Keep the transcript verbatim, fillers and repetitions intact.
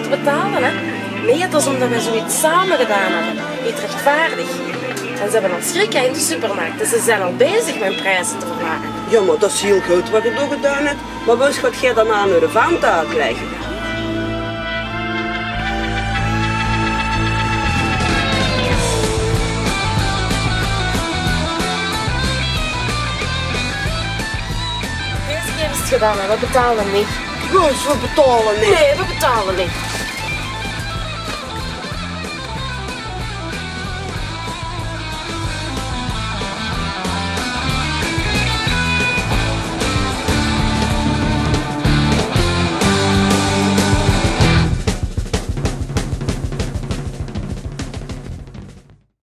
te betalen, hè. Nee, dat is omdat wij zoiets samen gedaan hebben. Niet rechtvaardig. En ze hebben al schrikken in de supermarkt. Dus ze zijn al bezig met prijzen te verlagen. Ja, maar dat is heel goed wat je toch gedaan hebt. Maar wat gaat jij dan aan de vent uitleggen? Deze keer is het gedaan, hè. We betalen niet. Dus we betalen niet. Nee, we betalen niet.